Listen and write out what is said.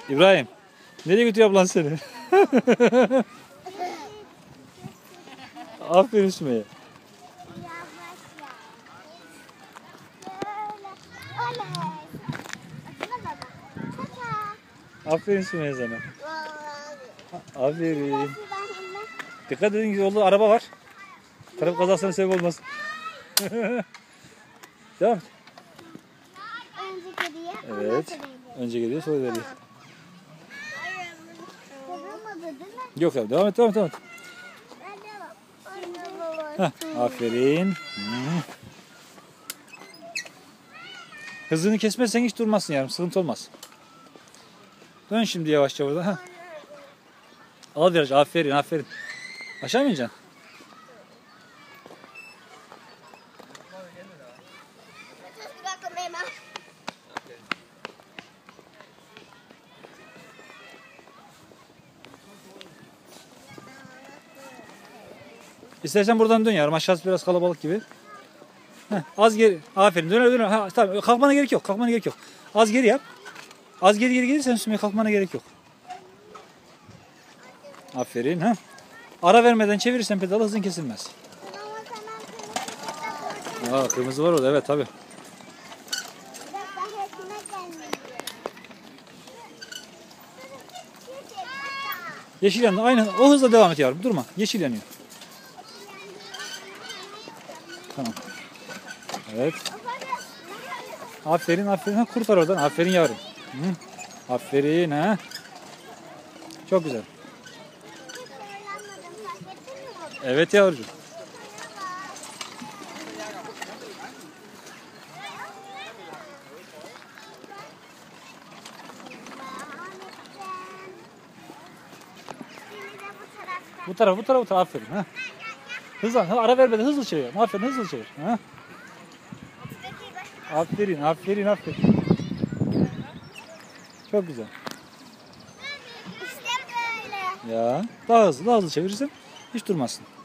İbrahim. Nereye götürüyor ablan seni? Aferin Sümeyye. Aferin Sümeyye sana. Aferin. Dikkat edin, yolda araba var. Trafik kazasına sebep olmasın. Devam et. Evet. Önce geliyor, sonra veriyor. Yok abi, devam et. Heh, aferin. Hızını kesmezsen hiç durmazsın yarım, sıkıntı olmaz. Dön şimdi yavaşça burada. Heh. Al viraj, aferin. Aşağı mı ineceksin? İstersen buradan dön yarım. Aşağısı biraz kalabalık gibi. Heh, az geri. Aferin. Dön. Ha, tamam. Kalkmana gerek yok. Az geri yap. Az geri gelirsen Sümeyye kalkmana gerek yok. Aferin. Ha. Ara vermeden çevirirsen pedalı hızın kesilmez. Aa, kırmızı var orada. Evet tabi. Yeşil yanıyor. Aynen o hızla devam et yavrum. Durma. Yeşil yanıyor. Tamam. Evet. Aferin. Ha, kurtar oradan. Aferin yavrum. Hı. Aferin ha. Çok güzel. Evet yavrucuğum. Bu taraf. Aferin ha. Hızlan. Ara vermeden hızlı çevir. Aferin, hızlı çevir. Ha. Aferin. Çok güzel. İşte böyle. Ya daha hızlı çevirirsen hiç durmazsın.